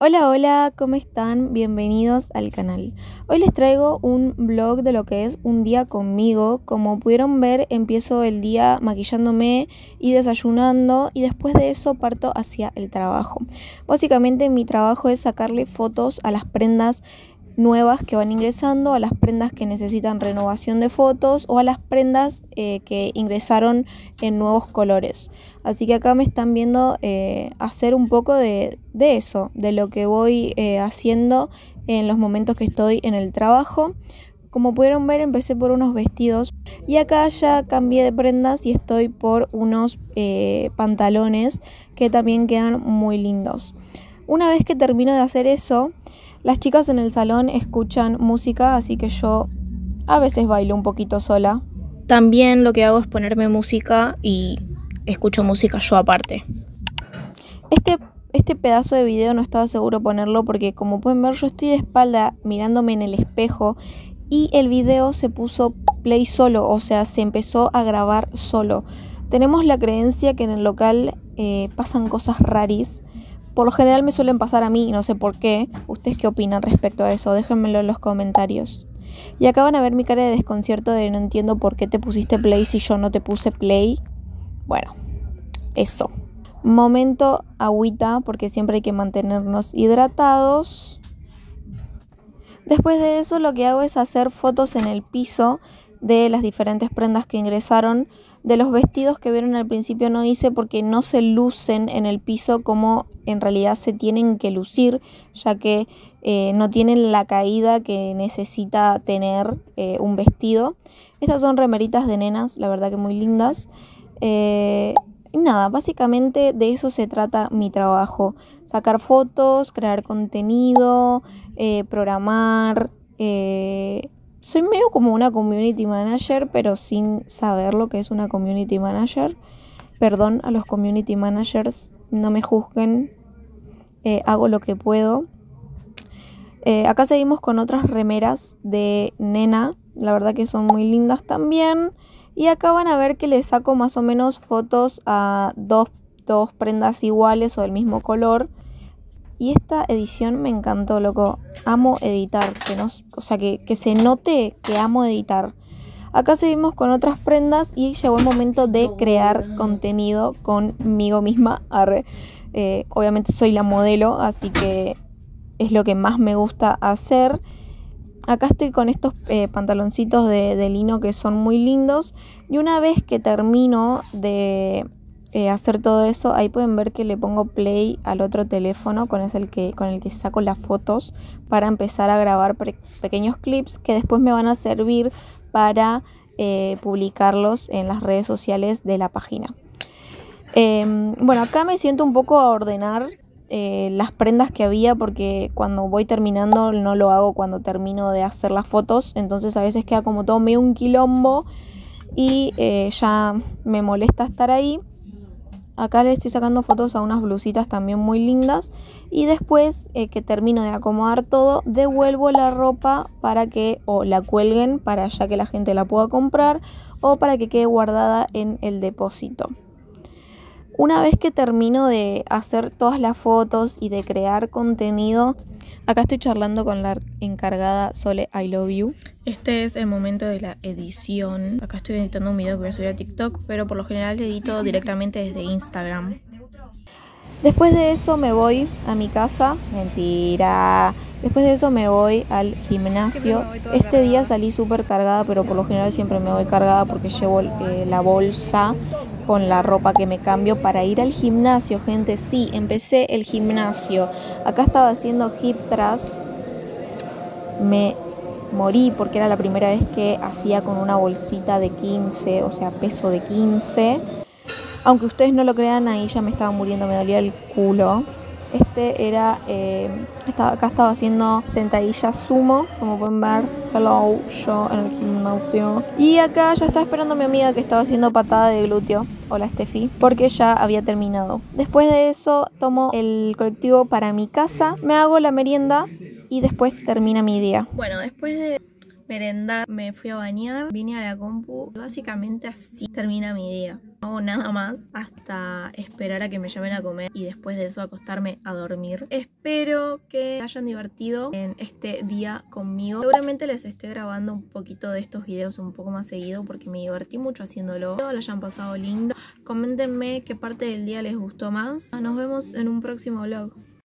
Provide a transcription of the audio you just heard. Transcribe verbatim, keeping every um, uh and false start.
Hola, hola, ¿cómo están? Bienvenidos al canal. Hoy les traigo un vlog de lo que es un día conmigo. Como pudieron ver, empiezo el día maquillándome y desayunando y después de eso parto hacia el trabajo. Básicamente mi trabajo es sacarle fotos a las prendas nuevas que van ingresando, a las prendas que necesitan renovación de fotos o a las prendas eh, que ingresaron en nuevos colores. Así que acá me están viendo eh, hacer un poco de, de eso, de lo que voy eh, haciendo en los momentos que estoy en el trabajo. Como pudieron ver, empecé por unos vestidos y acá ya cambié de prendas y estoy por unos eh, pantalones que también quedan muy lindos. Una vez que termino de hacer eso, las chicas en el salón escuchan música, así que yo a veces bailo un poquito sola. También lo que hago es ponerme música y escucho música yo aparte. Este, este pedazo de video no estaba seguro ponerlo porque, como pueden ver, yo estoy de espalda mirándome en el espejo y el video se puso play solo, o sea, se empezó a grabar solo. Tenemos la creencia que en el local eh, pasan cosas raris. Por lo general me suelen pasar a mí y no sé por qué. ¿Ustedes qué opinan respecto a eso? Déjenmelo en los comentarios. Y acá van a ver mi cara de desconcierto de no entiendo por qué te pusiste play si yo no te puse play. Bueno, eso. Momento agüita porque siempre hay que mantenernos hidratados. Después de eso lo que hago es hacer fotos en el piso de las diferentes prendas que ingresaron. De los vestidos que vieron al principio no hice porque no se lucen en el piso como en realidad se tienen que lucir, ya que eh, no tienen la caída que necesita tener eh, un vestido. Estas son remeritas de nenas, la verdad que muy lindas. Eh, y nada, básicamente de eso se trata mi trabajo. Sacar fotos, crear contenido, eh, programar... Eh, Soy medio como una community manager, pero sin saber lo que es una community manager. Perdón a los community managers, no me juzguen, eh, hago lo que puedo. Eh, acá seguimos con otras remeras de nena, la verdad que son muy lindas también. Y acá van a ver que le saco más o menos fotos a dos, dos prendas iguales o del mismo color. Y esta edición me encantó, loco. Amo editar, que no, o sea, que, que se note que amo editar. Acá seguimos con otras prendas y llegó el momento de crear contenido conmigo misma. Arre. Eh, obviamente soy la modelo, así que es lo que más me gusta hacer. Acá estoy con estos eh, pantaloncitos de, de lino que son muy lindos. Y una vez que termino de... Eh, hacer todo eso, ahí pueden ver que le pongo play al otro teléfono con, es el que, con el que saco las fotos para empezar a grabar pe- pequeños clips que después me van a servir para eh, publicarlos en las redes sociales de la página. Eh, bueno, acá me siento un poco a ordenar eh, las prendas que había porque cuando voy terminando no lo hago cuando termino de hacer las fotos, entonces a veces queda como todo medio un quilombo y eh, ya me molesta estar ahí. Acá le estoy sacando fotos a unas blusitas también muy lindas. Y después eh, que termino de acomodar todo, devuelvo la ropa para que o la cuelguen para ya que la gente la pueda comprar o para que quede guardada en el depósito. Una vez que termino de hacer todas las fotos y de crear contenido, acá estoy charlando con la encargada Sole I Love You. Este es el momento de la edición. Acá estoy editando un video que voy a subir a TikTok, pero por lo general edito directamente desde Instagram. Después de eso me voy a mi casa. Mentira. Después de eso me voy al gimnasio. Este día salí súper cargada, pero por lo general siempre me voy cargada porque llevo eh, la bolsa con la ropa que me cambio para ir al gimnasio, gente. Sí, empecé el gimnasio. Acá estaba haciendo hip thrust. Me morí porque era la primera vez que hacía con una bolsita de quince, o sea, peso de quince. Aunque ustedes no lo crean, ahí ya me estaba muriendo, me dolía el culo. Este era, eh, estaba, acá estaba haciendo sentadillas sumo, como pueden ver. Hello, yo en el gimnasio. Y acá ya estaba esperando a mi amiga que estaba haciendo patada de glúteo. Hola, Steffi, porque ya había terminado. Después de eso, tomo el colectivo para mi casa, me hago la merienda y después termina mi día. Bueno, después de merendar me fui a bañar, vine a la compu y básicamente así termina mi día. No hago nada más hasta esperar a que me llamen a comer y después de eso acostarme a dormir. Espero que hayan divertido en este día conmigo. Seguramente les esté grabando un poquito de estos videos un poco más seguido porque me divertí mucho haciéndolo. Espero lo hayan pasado lindo. Coméntenme qué parte del día les gustó más. Nos vemos en un próximo vlog.